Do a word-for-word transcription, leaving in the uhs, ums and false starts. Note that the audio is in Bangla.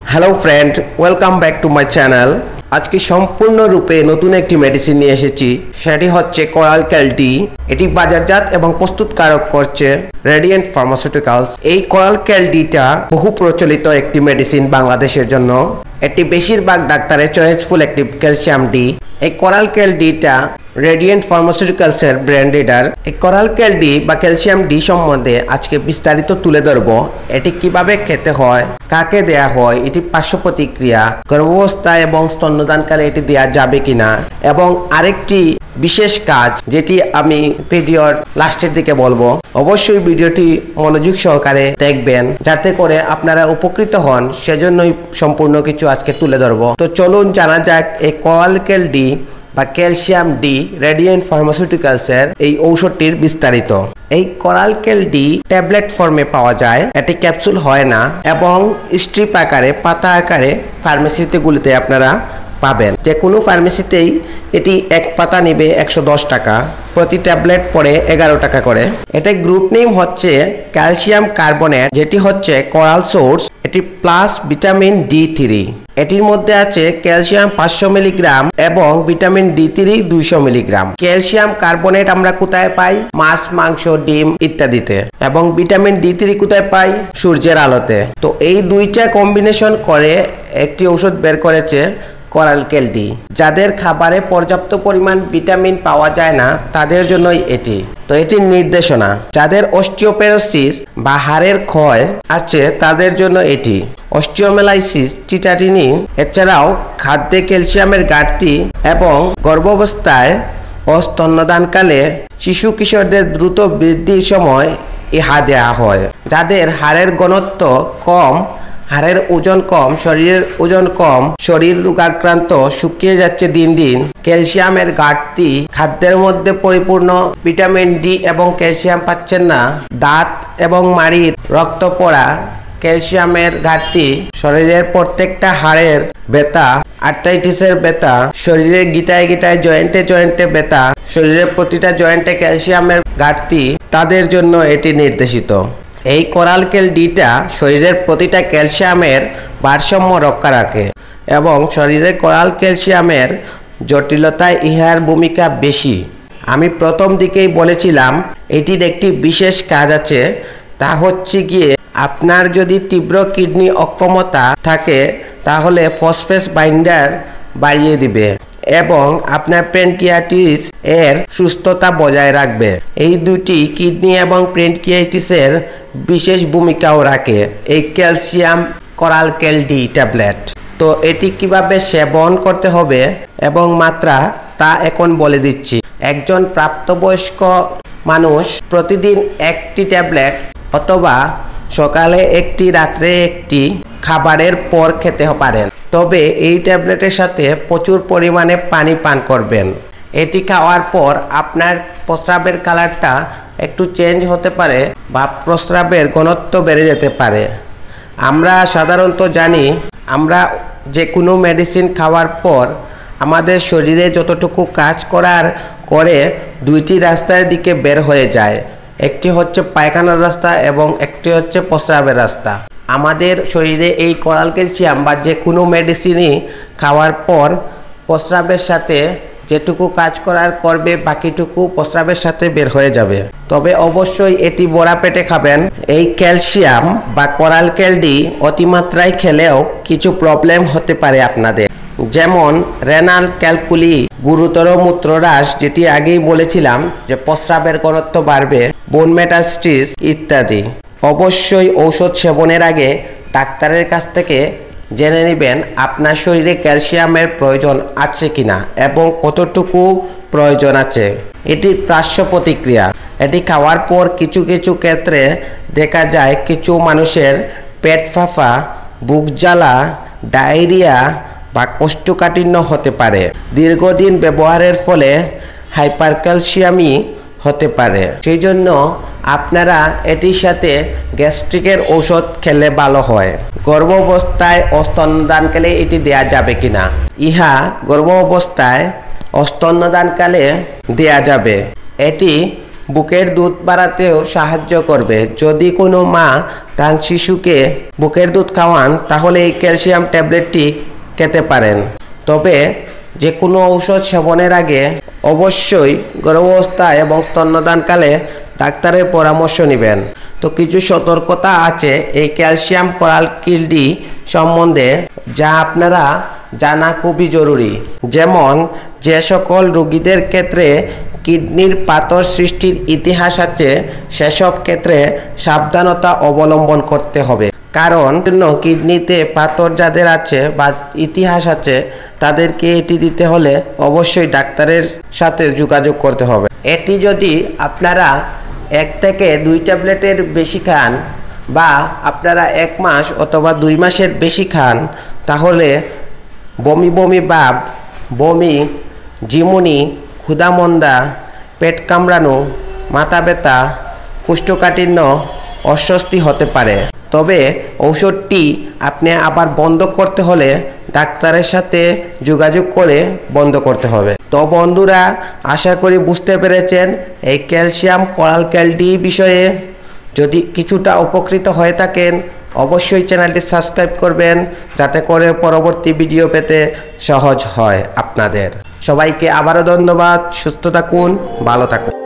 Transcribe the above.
Hello friend, welcome back to my channel. আজকে সম্পূর্ণরূপে নতুন একটি মেডিসিন নিয়ে এসেছি, সেটি হচ্ছে কোরাল ক্যালডি। এটি বাজারজাত এবং প্রস্তুতকারক করছে রেডিয়েন্ট ফার্মাসিউটিক্যালস। এই কোরাল ক্যালডিটা বহু প্রচলিত একটি মেডিসিন বাংলাদেশের জন্য। এটি বেশিরভাগ ডাক্তারের চয়েসফুল একটি ক্যালসিয়াম ডি। এই কোরাল ক্যালডিটা রেডিয়েন্ট ফার্মাসিউটিক্যালস এর ব্র্যান্ড লিডার। এই কোরাল ক্যালডি বা ক্যালসিয়াম ডি সম্বন্ধে আজকে বিস্তারিত তুলে ধরব। এটি কিভাবে খেতে হয়, কাকে দেয়া হয়, এটি পার্শ্ব প্রতিক্রিয়া, গর্ভাবস্থা এবং স্তন্যদানকালে এটি দেওয়া যাবে কিনা, এবং আরেকটি বিশেষ কাজ যেটি আমি ভিডিওর লাস্টের দিকে বলবো। অবশ্যই ভিডিওটি মনোযোগ সহকারে দেখবেন যাতে করে আপনারা উপকৃত হন, সেজন্যই সম্পূর্ণ কিছু আজকে তুলে ধরবো। তো চলুন জানা যাক এই কোরাল ক্যালডি বা ক্যালসিয়াম ডি রেডিয়েন্ট ফার্মাসিউটিক্যালস এর এই ঔষধটির বিস্তারিত। এই কোরাল ক্যালডি ট্যাবলেট ফর্মে পাওয়া যায়, এটি ক্যাপসুল হয় না, এবং স্ট্রিপ আকারে পাতা আকারে ফার্মেসিতে গুলিতে আপনারা পাবেন। যে কোনো ফার্মেসিতেই এটি এক পাতা নিবে একশো দশ টাকা, প্রতি ট্যাবলেট পড়ে এগারো টাকা করে। এটা গ্রুপ নেম হচ্ছে ক্যালসিয়াম কার্বনেট, যেটি হচ্ছে কোরাল সোর্স। এটি প্লাস ভিটামিন ডি থ্রি। এটির মধ্যে আছে ক্যালসিয়াম পাঁচশো মিলিগ্রাম এবং ভিটামিন ডি থ্রি দুইশো মিলিগ্রাম। ক্যালসিয়াম কার্বনেট আমরা কোথায় পাই? মাছ, মাংস, ডিম ইত্যাদিতে। এবং ভিটামিন ডি থ্রি কোথায় পাই? সূর্যের আলোতে। তো এই দুইটা কম্বিনেশন করে একটি ঔষধ বের করেছে কোরাল ক্যালডি। যাদের খাবারে পর্যাপ্ত পরিমাণ ভিটামিন পাওয়া যায় না তাদের জন্যই এটি। তো এটির নির্দেশনা, যাদের অস্টিওপোরোসিস বা হাড়ের ক্ষয় আছে তাদের জন্য এটি। অস্টিওমেলাইসিস, টিটানিনি, এছাড়াও খাদ্যে ক্যালসিয়ামের ঘাটতি এবং গর্ভাবস্থায় ও স্তন্যদানকালে শিশু কিশোরদের দ্রুত বৃদ্ধির সময় ইহা দেওয়া হয়। যাদের হাড়ের ঘনত্ব কম, হাড়ের ওজন কম, শরীরের ওজন কম, শরীর রোগাক্রান্ত, শুকিয়ে যাচ্ছে দিন দিন, ক্যালসিয়ামের ঘাটতি, খাদ্যের মধ্যে পরিপূর্ণ ভিটামিন ডি এবং ক্যালসিয়াম পাচ্ছেন না, দাঁত এবং মাড়ির রক্ত পড়া, ক্যালসিয়ামের ঘাটতি, শরীরের প্রত্যেকটা হাড়ের ব্যথা, আর্থ্রাইটিসের ব্যথা, শরীরে গিটায় গিটায় জয়েন্টে জয়েন্টে ব্যথা, শরীরের প্রতিটা জয়েন্টে ক্যালসিয়ামের ঘাটতি, তাদের জন্য এটি নির্দেশিত। এই কোরাল ক্যালডিটা শরীরের প্রতিটা ক্যালসিয়ামের ভারসাম্য রক্ষা রাখে এবং শরীরে কোরাল ক্যালসিয়ামের জটিলতায় ইহার ভূমিকা বেশি। আমি প্রথম দিকেই বলেছিলাম এটির একটি বিশেষ কাজ আছে, তা হচ্ছে গিয়ে আপনার যদি তীব্র কিডনি অক্ষমতা থাকে তাহলে ফসফেট বাইন্ডার বাড়িয়ে দিবে এবং আপনার প্যানক্রিয়াটিস এর সুস্থতা বজায় রাখবে। এই দুটি কিডনি এবং প্যানক্রিয়াটিসের বিশেষ ভূমিকাও রাখে এই ক্যালসিয়াম কোরাল ক্যালডি ট্যাবলেট। তো এটি কিভাবে সেবন করতে হবে এবং মাত্রা, তা এখন বলে দিচ্ছি। একজন প্রাপ্তবয়স্ক মানুষ প্রতিদিন একটি ট্যাবলেট অথবা সকালে একটি, রাত্রে একটি খাবারের পর খেতে পারেন। তবে এই ট্যাবলেটের সাথে প্রচুর পরিমাণে পানি পান করবেন। এটি খাওয়ার পর আপনার প্রস্রাবের কালারটা একটু চেঞ্জ হতে পারে বা প্রস্রাবের ঘনত্ব বেড়ে যেতে পারে। আমরা সাধারণত জানি, আমরা যে কোনো মেডিসিন খাওয়ার পর আমাদের শরীরে যতটুকু কাজ করার করে দুইটি রাস্তার দিকে বের হয়ে যায়। একটি হচ্ছে পায়খানার রাস্তা এবং একটি হচ্ছে প্রস্রাবের রাস্তা। আমাদের শরীরে এই কোরাল ক্যালসিয়াম বা যে কোনো মেডিসিনই খাওয়ার পর প্রস্রাবের সাথে যেটুকু কাজ করার করবে বাকিটুকু প্রস্রাবের সাথে বের হয়ে যাবে। তবে অবশ্যই এটি ভরা পেটে খাবেন। এই ক্যালসিয়াম বা কোরাল ক্যালডি অতিমাত্রায় খেলেও কিছু প্রবলেম হতে পারে আপনাদের, যেমন রেনাল ক্যালকুলি, গুরুতর মূত্রহ্রাস, যেটি আগেই বলেছিলাম যে প্রস্রাবের ঘনত্ব বাড়বে, বোন মেটাস্টিস ইত্যাদি। অবশ্যই ঔষধ সেবনের আগে ডাক্তারের কাছ থেকে জেনে নেবেন আপনার শরীরে ক্যালসিয়ামের প্রয়োজন আছে কিনা এবং কতটুকু প্রয়োজন আছে। এটি পার্শ্ব প্রতিক্রিয়া। এটি খাওয়ার পর কিছু কিছু ক্ষেত্রে দেখা যায় কিছু মানুষের পেট ফাঁপা, বুক জ্বালা, ডায়রিয়া বা কোষ্ঠকাঠিন্য হতে পারে। দীর্ঘদিন ব্যবহারের ফলে হাইপারক্যালসিয়ামি হতে পারে। সেই জন্য আপনারা এটির সাথে গ্যাস্ট্রিকের ঔষধ খেলে ভালো হয়। গর্ভাবস্থায় ও স্তন্যদানকালে এটি দেয়া যাবে কিনা? ইহা গর্ভাবস্থায় ও স্তন্যদানকালে দেয়া যাবে। এটি বুকের দুধ বাড়াতেও সাহায্য করবে। যদি কোনো মা তার শিশুকে বুকের দুধ খাওয়ান তাহলে এই ক্যালসিয়াম ট্যাবলেটটি খেতে পারেন। তবে যে কোনো ঔষধ সেবনের আগে অবশ্যই গর্ভাবস্থা এবং স্তন্যদানকালে ডাক্তারের পরামর্শ নেবেন। তো কিছু সতর্কতা আছে এই ক্যালসিয়াম কোরাল কিডনি সম্বন্ধে, যা আপনারা জানা খুবই জরুরি। যেমন যে সকল রোগীদের ক্ষেত্রে কিডনির পাথর সৃষ্টির ইতিহাস আছে সেসব ক্ষেত্রে সাবধানতা অবলম্বন করতে হবে। কারণ কিডনিতে পাথর যাদের আছে বা ইতিহাস আছে তাদেরকে এটি দিতে হলে অবশ্যই ডাক্তারের সাথে যোগাযোগ করতে হবে। এটি যদি আপনারা এক থেকে দুই ট্যাবলেটের বেশি খান বা আপনারা এক মাস অথবা দুই মাসের বেশি খান তাহলে বমি বমি ভাব, বমি, ঝিমুনি, ক্ষুধামন্দা, পেট কামড়ানো, মাথা ব্যথা, কোষ্ঠকাঠিন্য, অস্বস্তি হতে পারে। তবে ঔষধটি আপনি আবার বন্ধ করতে হলে ডাক্তারের সাথে যোগাযোগ করে বন্ধ করতে হবে। তো বন্ধুরা, আশা করি বুঝতে পেরেছেন এই ক্যালসিয়াম কোরাল কিডনি বিষয়ে। যদি কিছুটা উপকৃত হয়ে থাকেন অবশ্যই চ্যানেলটি সাবস্ক্রাইব করবেন, যাতে করে পরবর্তী ভিডিও পেতে সহজ হয় আপনাদের। সবাইকে আবারও ধন্যবাদ। সুস্থ থাকুন, ভালো থাকুন।